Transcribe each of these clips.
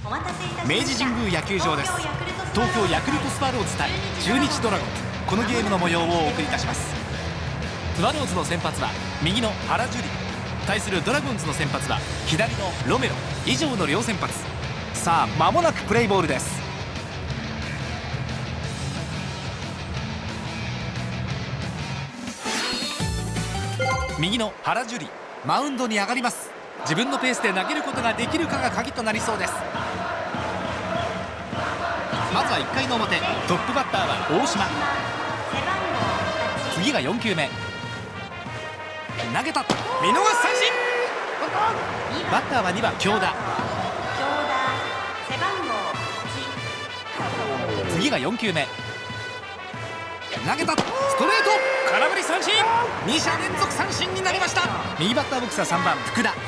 明治神宮野球場です。東京ヤクルトスワローズ対中日ドラゴンズ、このゲームの模様をお送りいたします。スワローズの先発は右の原樹里、対するドラゴンズの先発は左のロメロ、以上の両先発。さあ間もなくプレイボールです。右の原樹里、マウンドに上がります。自分のペースで投げることができるかが鍵となりそうです。まずは1回の表、トップバッターは大島。次が4球目、投げた、見逃し三振。バッターは2番京田。次が4球目、投げた、ストレート、空振り三振。2者連続三振になりました。右バッターボックスは3番福田。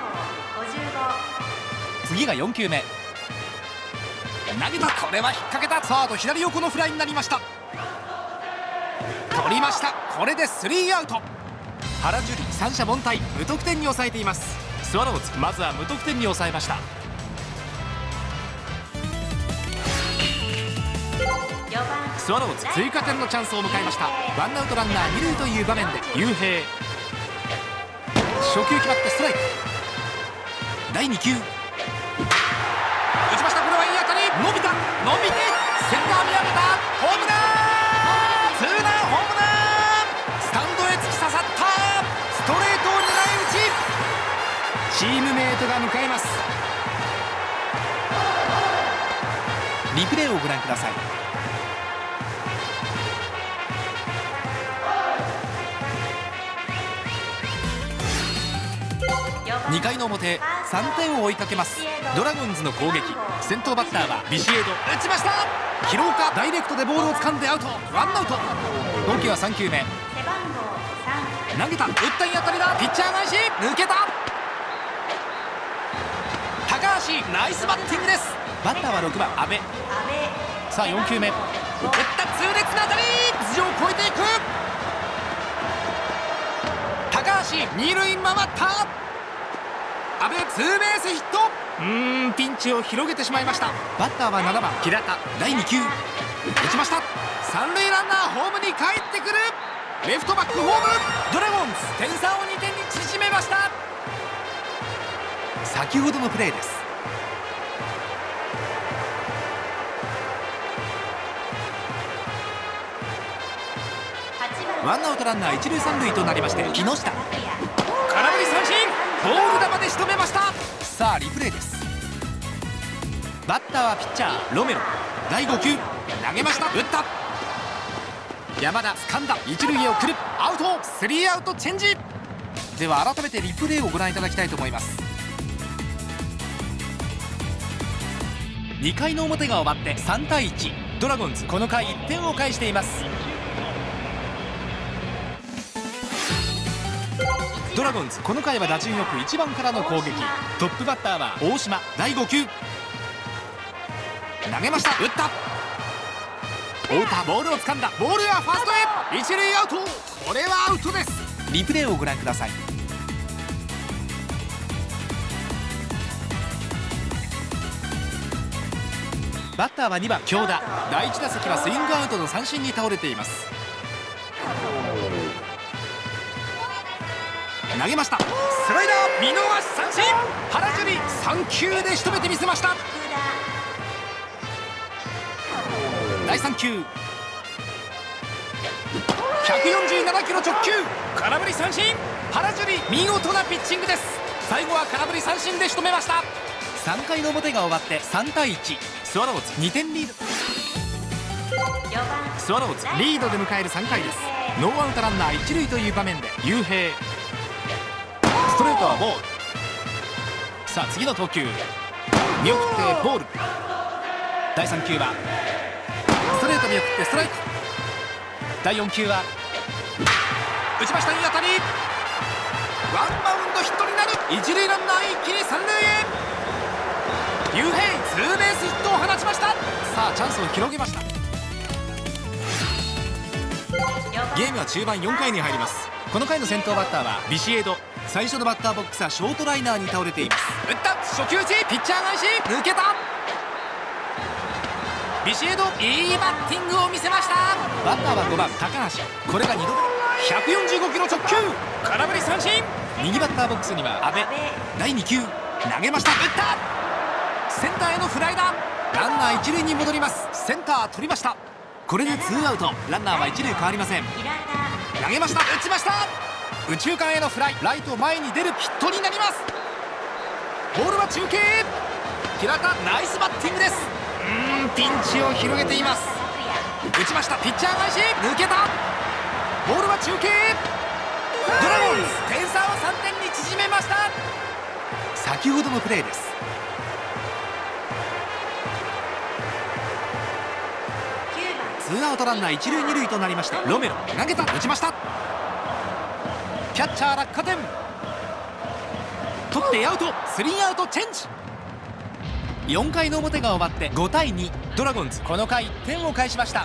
次が4球目、投げた、これは引っ掛けた。サード左横のフライになりました。取りました。これでスリーアウト。原樹里三者凡退、無得点に抑えています。スワローズまずは無得点に抑えました。スワローズ追加点のチャンスを迎えました。ワンアウトランナー2塁という場面で雄平、初球決まってストライク。第2球、打ちました。これはいい当たり、伸びた、伸びてセンター見上げた、ホームラン、ツーランホームラン、スタンドへ突き刺さった。ストレートを狙い撃ち、チームメートが迎えます。リプレイをご覧ください。2回の表、3点を追いかけますドラゴンズの攻撃。先頭バッターはビシエド、打ちました。廣岡ダイレクトでボールを掴んでアウト、ワンアウト。投球は3球目、投げた、打ったいい当たりだ、ピッチャー返し、抜けた。高橋ナイスバッティングです。バッターは6番阿部。さあ4球目、打った痛烈な当たり、頭上を越えていく。高橋二塁回った。阿部ツーベースヒット。ピンチを広げてしまいました。バッターは7番平田。第2球、打ちました。三塁ランナーホームに帰ってくる。レフトバックホーム。ドラゴンズ点差を2点に縮めました。先ほどのプレーです。ワンアウトランナー1塁3塁となりまして、木下、空振り三振、ボール球で仕留めました。さあリプレイです。バッターはピッチャーロメロ。第5球、投げました。打った、山田掴んだ、一塁へ送る、アウト。スリーアウトチェンジ。では改めてリプレイをご覧いただきたいと思います。2回の表が終わって3対1、ドラゴンズこの回1点を返しています。ドラゴンズこの回は打順よく1番からの攻撃。トップバッターは大島。第5球、投げました。打った、太田ボールを掴んだ、ボールはファーストへ、一塁アウト。これはアウトです。リプレイをご覧ください。バッターは2番京田。第1打席はスイングアウトの三振に倒れています。投げました。スライダー、見逃し三振。原樹里3球で仕留めてみせました。第3球、147キロ直球、空振り三振。原樹里見事なピッチングです。最後は空振り三振で仕留めました。3回の表が終わって3対1、スワローズ2点リード。スワローズリードで迎える3回です。ノーアウトランナー1塁という場面で雄平、ストレートはボール。さあ次の投球、見送ってボール。第3球はストレート見送ってストライク。第4球は打ちました。いい当たり、ワンバウンドヒットになる。一塁ランナー一気に三塁へ。雄平ツーベースヒットを放ちました。さあチャンスを広げました。ゲームは中盤4回に入ります。この回の先頭バッターはビシエド。最初のバッターボックスはショートライナーに倒れています。打った、初球打ち、ピッチャー返し、抜けた。 ビシエド、いいバッティングを見せました。バッターは5番高橋、これが2度目。145キロ直球、空振り三振。右バッターボックスには阿部。第2球投げました。打った。センターへのフライだ。ランナー一塁に戻ります。センター取りました。これでツーアウト。ランナーは一塁変わりません。投げました。打ちました。右中間へのフライ、ライト前に出るヒットになります。ボールは中継。平田、ナイスバッティングです。ピンチを広げています。打ちました。ピッチャー返し、抜けた。ボールは中継。ドラゴンズ点差を3点に縮めました。先ほどのプレーです。ツーアウトランナー一塁二塁となりまして、ロメロ投げた。打ちました。キャッチャー落下点。取ってアウト。スリーアウトチェンジ。4回の表が終わって5対2。ドラゴンズこの回1点を返しました。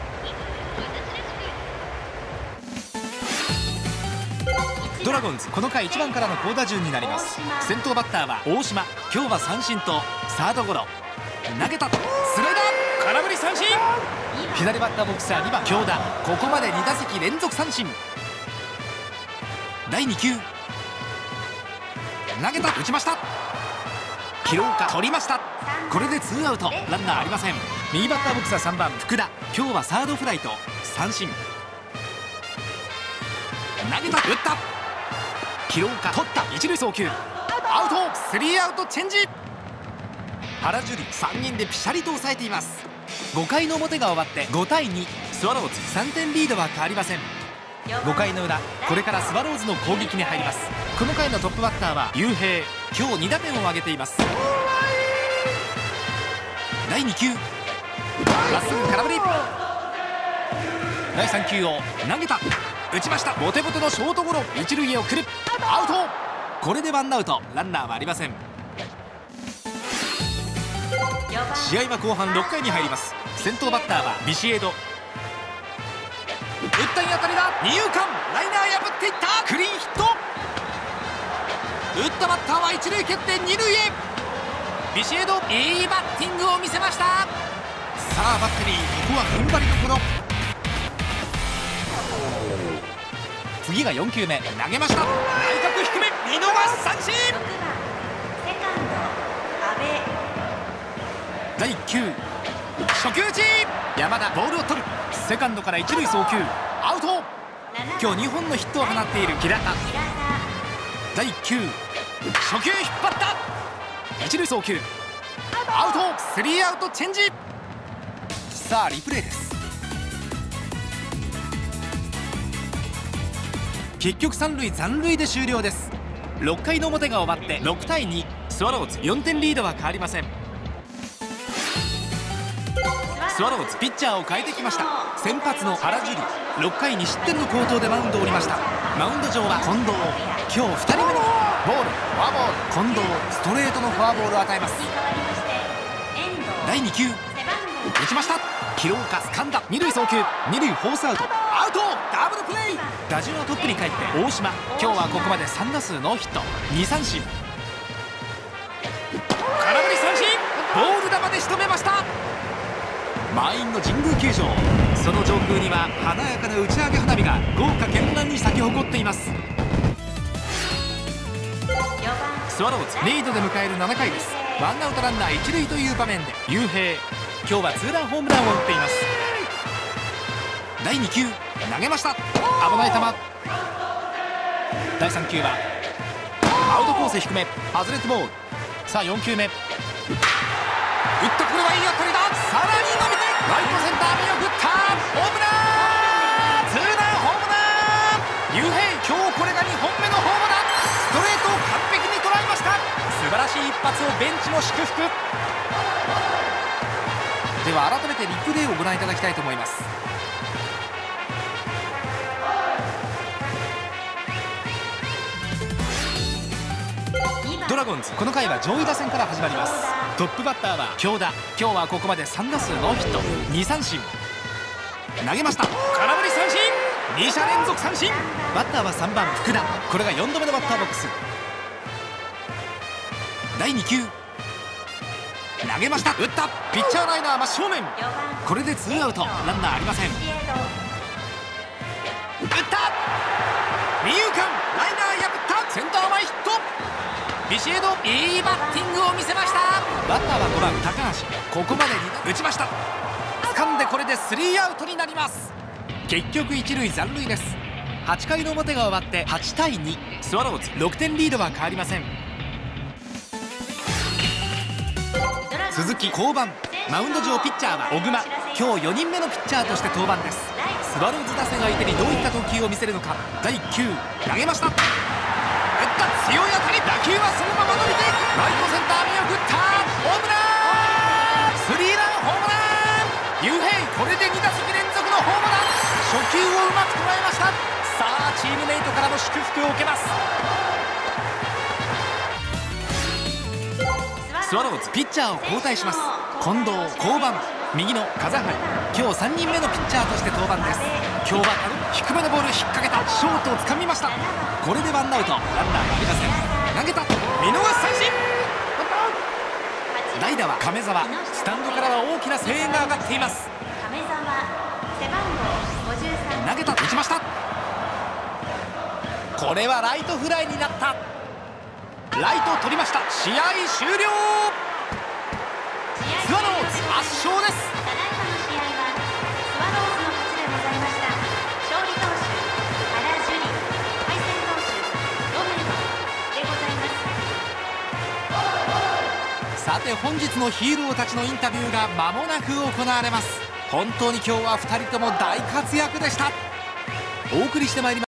ドラゴンズこの回1番からの好打順になります。先頭バッターは大島。今日は三振とサードゴロ。投げた。スライダー、空振り三振。左バッターボックスは2番京田。ここまで2打席連続三振。第2球投げた。打ちました。広岡取りました。これでツーアウト。ランナーありません。右バッターボックスは3番福田。今日はサードフライと三振。投げた。打った。広岡取った。一塁送球アウト。スリーアウトチェンジ。原樹里3人でピシャリと抑えています。5回の表が終わって5対2。スワローズ3点リードは変わりません。5回の裏、これからスワローズの攻撃に入ります。この回のトップバッターは雄平。今日2打点を挙げています。第2球まっすぐ空振り。第3球を投げた。打ちました。ボテボテのショートゴロ。一塁へ送る。アウト。これでワンアウト。ランナーはありません。試合は後半6回に入ります。先頭バッターはビシエド。打ったいい当たりだ。二遊間ライナー破っていった。クリーンヒット。打ったバッターは一塁蹴って二塁へ。ビシエド、いいバッティングを見せました。さあバッテリー、ここは踏ん張りどころ。次が4球目投げました。内角低め見逃し三振。第1球初球打ち。山田ボールを取る。セカンドから一塁送球アウト。今日2本のヒットを放っている平田。第1球初球引っ張った。一塁送球アウト。スリーアウトチェンジ。さあリプレイです。結局三塁残塁で終了です。6回の表が終わって6対2。スワローズ4点リードは変わりません。スワローズピッチャーを変えてきました。先発の原樹里6回2失点の好投でマウンドを降りました。マウンド上は近藤。今日2人目のボールフォアボール。近藤ストレートのフォアボールを与えます。第2球打ちました。広岡掴んだ。二塁送球二塁フォースアウトアウト。ダブルプレー。打順はトップに帰って大島。今日はここまで3打数ノーヒット2三振。空振り三振。ボール球で仕留めました。満員の神宮球場。その上空には華やかな打ち上げ花火が豪華絢爛に咲き誇っています。スワローズリードで迎える7回です。ワンアウトランナー一塁という場面で雄平。今日はツーランホームランを打っています。第2球投げました。危ない球。第3球はアウトコース低め外れてボール。さあ4球目打った。これはいい当たりだ。さらに伸びてライトセンター見送った。ホームラン。ツーランホームラン。雄平今日これが2本目のホームラン。ストレートを完璧に捉えました。素晴らしい一発をベンチも祝福。では改めてリプレイをご覧いただきたいと思います。ドラゴンズこの回は上位打線から始まります。トップバッターは京田。今日はここまで3打数ノーヒット2三振。投げました。空振り三振。2者連続三振。バッターは3番福田。これが4度目のバッターボックス。第2球投投げました。打った。ピッチャーライナー真正面。これでツーアウト、ランナーありません。打った。二遊間ライナー破った。センター前ヒット。ビシエドいいバッティングを見せました。バッターは5番高橋。ここまで2打打ちました。掴んでこれでスリーアウトになります。結局一塁残塁です。8回の表が終わって8対2、スワローズ6点リードは変わりません。鈴木降板。マウンド上ピッチャーは小熊。今日4人目のピッチャーとして登板です。スワローズ打線相手にどういった投球を見せるのか。第1球投げました。打った。強い当たり。打球はそのまま伸びてライトセンター見送った。ホームラン。スリーランホームラン。雄平これで2打席連続のホームラン。初球をうまく捉えました。さあチームメイトからの祝福を受けます。スワローズピッチャーを交代します。近藤降板。右の風原。今日3人目のピッチャーとして登板です。今日は低めのボール引っ掛けた。ショートを掴みました。これでワンアウト、ランナーがありません。投げた。見逃し三振。代打は亀澤。スタンドからは大きな声援が上がっています。投げた。打ちました。これはライトフライになった。ライトを取りました。試合終了。スワローズ圧勝です。さて本日のヒーローたちのインタビューが間もなく行われます。本当に今日は2人とも大活躍でした。お送りしてまいりました